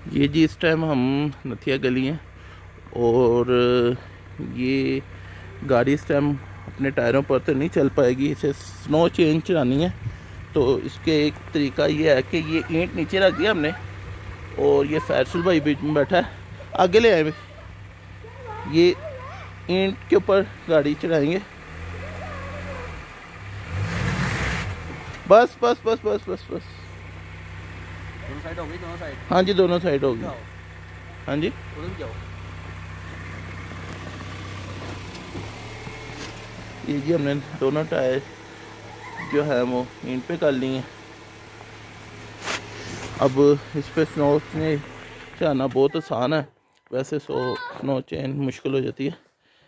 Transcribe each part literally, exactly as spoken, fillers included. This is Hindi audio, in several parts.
ये जी इस टाइम हम नथिया गली हैं और ये गाड़ी इस टाइम अपने टायरों पर तो नहीं चल पाएगी, इसे स्नो चेन चलानी है। तो इसके एक तरीका ये है कि ये ईंट नीचे रख दिया हमने और ये फैसल भाई बीच में बैठा है, आगे ले आए भाई। ये ईंट के ऊपर गाड़ी चढ़ाएंगे। बस बस बस बस बस बस दोनों साइड हो गई, दोनों साइड। हाँ जी दोनों साइड होगी। हाँ जी उधर भी जाओ। ये जी हमने दोनों टायर जो है वो ईंट पे कर लिए हैं। अब इस पे स्नो चेन चलाना बहुत आसान है, वैसे सो स्नो चेन मुश्किल हो जाती है।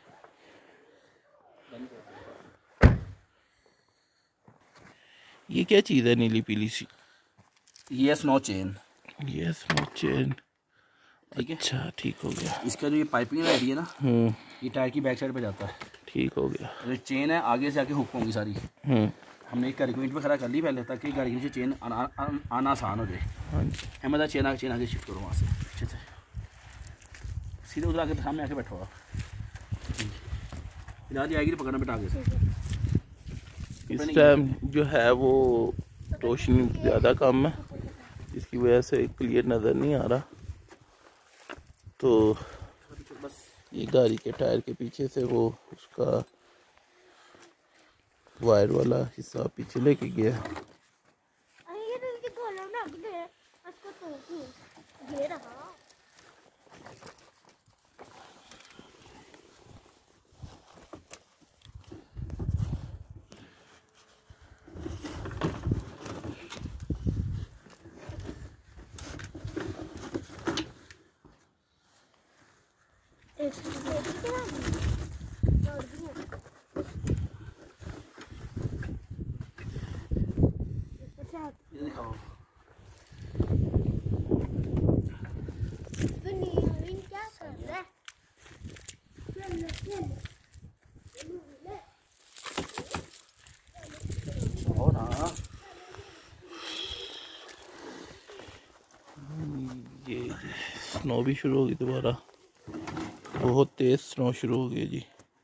ये क्या चीज़ है नीली पीली सी? ये स्नो चेन। ये स्नो चेन, ठीक है। अच्छा ठीक हो गया। इसका जो ये पाइपिंग रेडी है ना, हम्म ये टायर की बैक साइड पे जाता है। ठीक हो गया। जो चेन है आगे से आके हुक होंगी सारी। हम्म हमने एक गाड़ी को ईंट पे खड़ा कर ली पहले, ताकि गाड़ी के नीचे चेन आना, आना, आना आसान हो जाए। हाँ जी अहमद चेन आगे चेन आगे शिफ्ट करो वहाँ से अच्छे से, सीधे उधर आके सामने आके बैठो आप। इधर आएगी तो पकड़ना बेटा आगे से। इस टाइम जो है वो रोशनी ज़्यादा कम है, इसकी वजह से क्लियर नज़र नहीं आ रहा। तो ये गाड़ी के टायर के पीछे से वो उसका वायर वाला हिस्सा पीछे लेके गया। ये दिखाओ। और हाँ ये स्नो भी शुरू होगी दोबारा, बहुत तेज स्नो शुरू हो गई जी।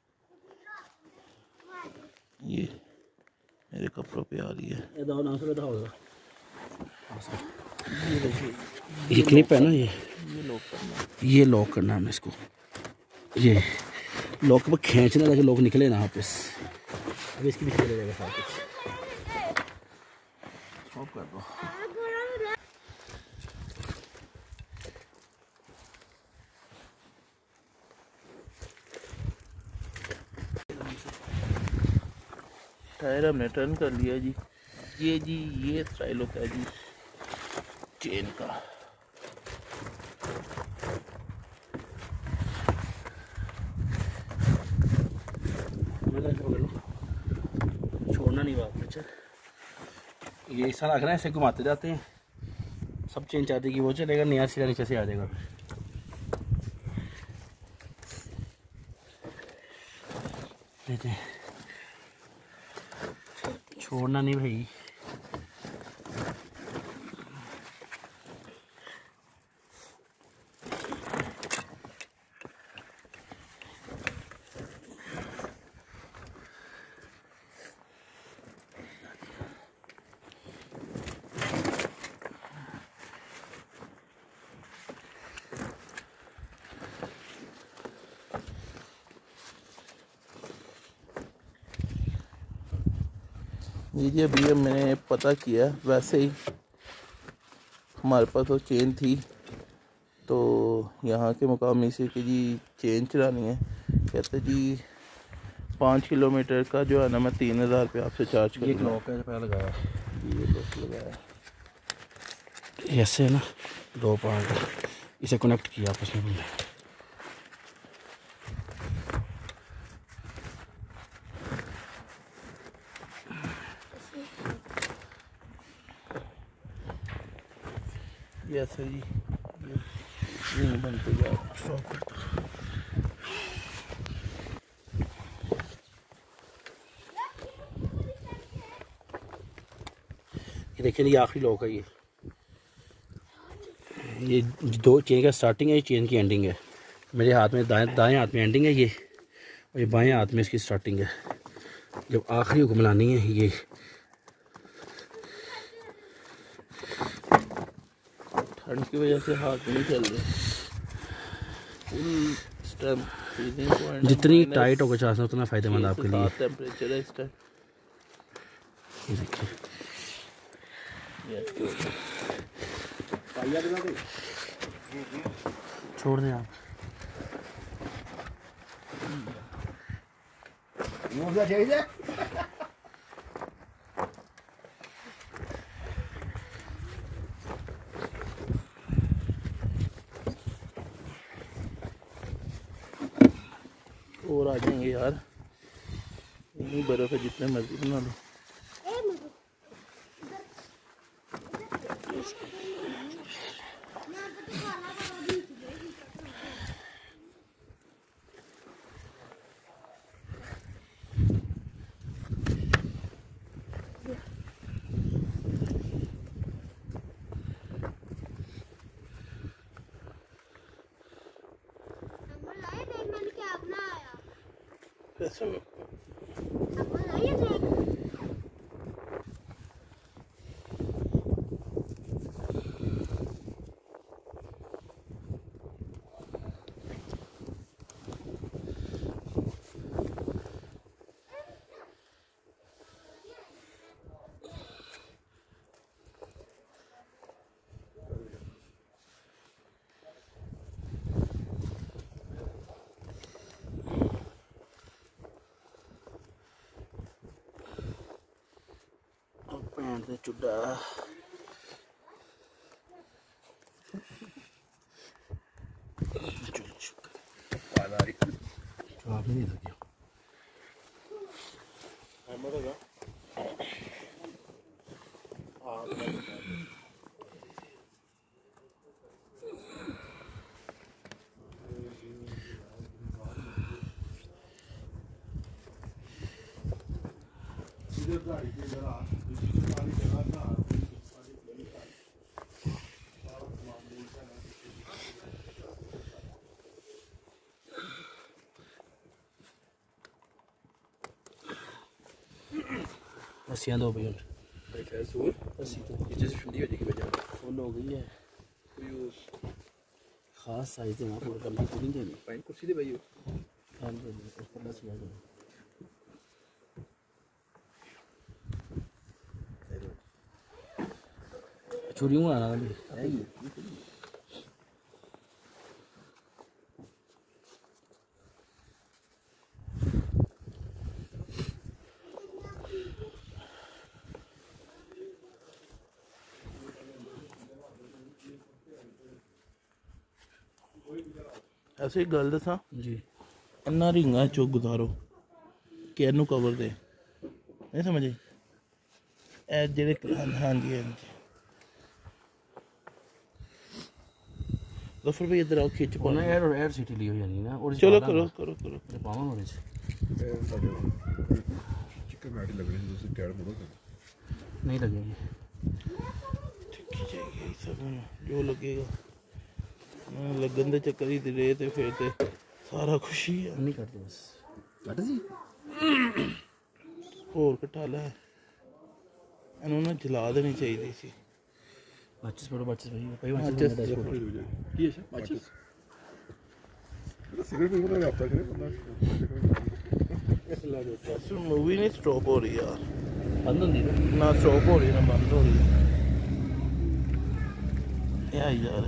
ये मेरे कपड़ों पे आ रही है। ये दो नाम से दिखाओ। ये क्लिप है ना, ये ये लॉक करना, ये लॉक करना है इसको। ये लॉक पर खींचना ताकि लॉक निकले ना वापस। अभी इसकी भी चले जाएगा साथ कुछ। स्टॉप कर दो। टायर हमने टर्न कर लिया जी। ये जी ये स्टाइल होता है जी चेन का। छोड़ना नहीं बात। अच्छा ये इस तरह रखना है, ऐसे घुमाते जाते हैं। सब चेन चाहते कि वो चलेगा, नया सीधा नीचे से आ जाएगा। देते हैं, छोड़ना नहीं भाई। ये जी अभी अब मैंने पता किया, वैसे ही हमारे पास तो चेन थी, तो यहाँ के मुकामी से कि जी चेन चलानी है, कहते जी पाँच किलोमीटर का जो है ना मैं तीन हज़ार रुपये आपसे चार्ज कर। ये लॉक है पहले लगाया, ये लॉक लगाया ऐसे है ना, दो पार्ट इसे कनेक्ट किया आपस में। ये ऐसे जी ये नहीं बनते जा स्टॉप कर दो। ये देखिए ये आखिरी लॉक है। ये ये दो चेन का स्टार्टिंग है, ये चेन की एंडिंग है। मेरे हाथ में दाएं दाएं हाथ में एंडिंग है ये, और ये बाएं हाथ में इसकी स्टार्टिंग है। जब आखिरी हुक्म लानी है ये ठंड की वजह से हाथ नहीं चल रहे। फुल स्टैम्प फ्रीजिंग पॉइंट, जितनी टाइट होकर चाहते उतना फ़ायदेमंद आपके लिए। टेम्परेचर है इस टाइम। ये देखिए छोड़ दें आप। और आ जाएंगे यार, इतनी बर्फ है जितने मर्जी बना लो। चुड़ा जवाब नहीं दे दिया। रस्सियाँ दो भैया, रस्सी तो फुल हो गई है। खास साइज है, वहाँ पूरा कम पूरी नहीं देनी। कुर्सी दे भाई छुरी हूँ आना भी ऐसे ही गल दसा जी। इन्ना रिंगा चो गुजारो कि इनू कवर दे, नहीं समझे ए जेड़े। हाँ जी हाँ जी गफर भाई इधर आओ, खींच पा ना एयर एयर सिटी ली हो जानी ना। और चलो करो करो करो पावन होने से चिकन मैट लग रही है, टायर मोड़ो नहीं लगेगी, जाएगी सब जो लगेगा। लगन दे चक्कर ही रहे थे फिर ते सारा खुशी है। नहीं करते बस कट जी होर कटाला है इन्हों ना जला देनी चाहिए सी। माचिस पड़ो माचिस भाई भाई माचिस ये है माचिस सिगरेट भी बना आपका करे बंदा। मूवी नहीं स्टॉप हो रही यार, बंद होती है ना स्टॉप हो रही ना बंद हो रही यार यार।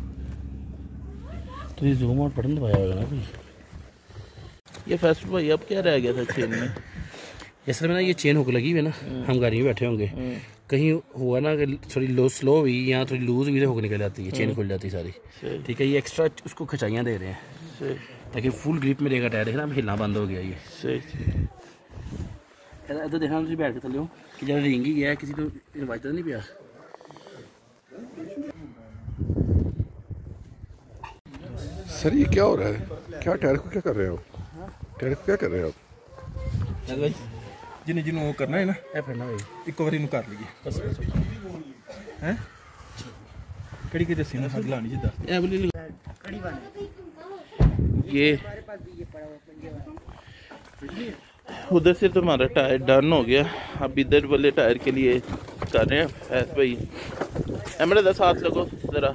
तो ये जूम आउट बटन दबाया होगा ना भाई। ये फर्स्ट भाई अब क्या रह गया था चेन में? असल में ना ये चेन हुक लगी हुई है ना, हम गाड़ी में बैठे होंगे, कहीं हुआ ना कि थोड़ी लो स्लो हुई या थोड़ी लूज हुई तो हुक निकल जाती है, चेन खुल जाती है सारी। ठीक है, ये एक्स्ट्रा उसको खचाइयाँ दे रहे हैं ताकि फुल ग्रिप में रहेगा टायर। देखना हिलना बंद हो गया ये। इधर देखना तुम बैठ के चले हो कि जरा रिंग ही गया किसी को इन्वाइट नहीं पिया। सर ये क्या हो रहा है? क्या टायर को क्या कर रहे हो? टायर को क्या कर रहे हो आप? जिन्हें जिन्हों वो करना है ना ए फिर ना भाई एक बार इन्हों कर लीजिए बस हैं कड़ी के दसी ना लानी जिद्दा ए वाली लगा। ये उधर से तो हमारा टायर डन हो गया, अब इधर वाले टायर के लिए कर रहे हैं फैज भाई। एमरे दस हाथ लगो ज़रा।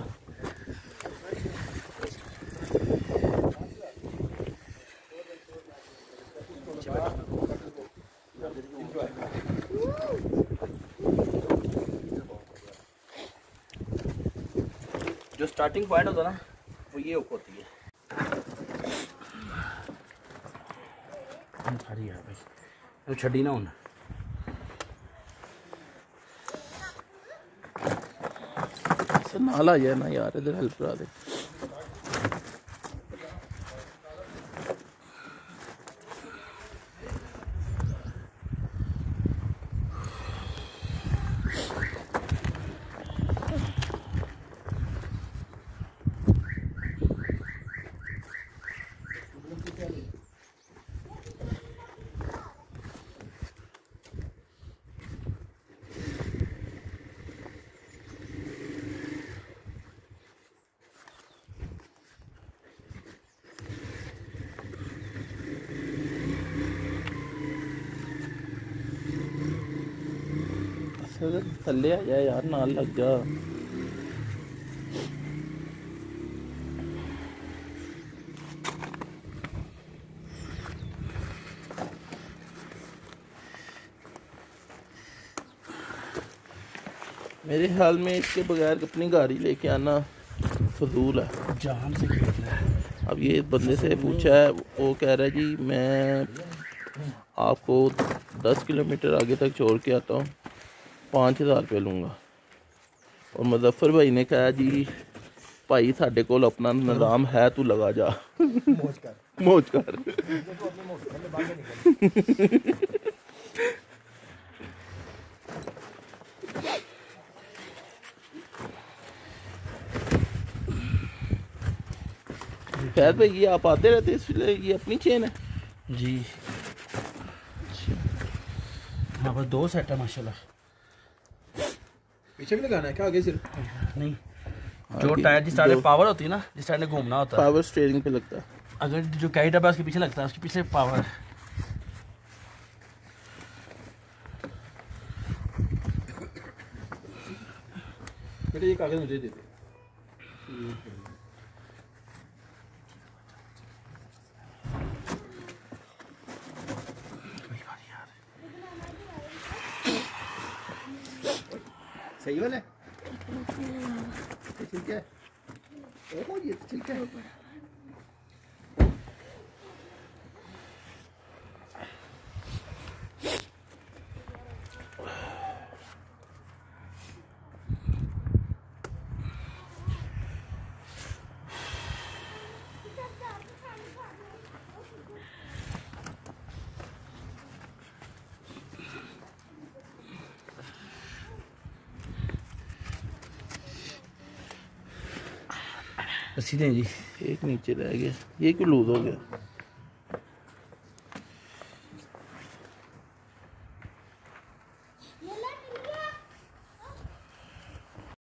जो स्टार्टिंग पॉइंट होता है ना वो ये ऊपर होती है। सारी है भाई तो छड़ी ना होना। नाल आ जाए ना यार, इधर हेल्प करा दे। थल्ले आ जाए यार, नाल लग जा। मेरे ख्याल में इसके बगैर अपनी गाड़ी लेके आना फजूल है, जान से खेल रहा है। अब ये बंदे से पूछा है, वो कह रहा है जी मैं आपको दस किलोमीटर आगे तक छोड़ के आता हूँ, पाँच हज़ार रुपये लूँगा। और मुजफ्फर भाई ने कहा जी भाई साढ़े को अपना निज़ाम है, तू लगा जा मौज कर मौज कर। फैज भाई ये आप आते रहते इसलिए ये अपनी चेन है जी। हाँ बस दो सेट है माशाल्लाह। पीछे भी लगाना है क्या, आगे सिर्फ? नहीं, जो टायर जिस टायर पावर होती है ना, जिस टायर ने घूमना होता है, पावर स्टीयरिंग पे लगता है। अगर जो कैरी डब्बा उसके पीछे लगता है, उसके पीछे पावर। बेटे ये कागज मुझे दे दे। सही वाला है, ठीक है। ओह ये ठीक है। रस्सी दें जी। एक नीचे रह गया, ये क्यों लूज हो गया?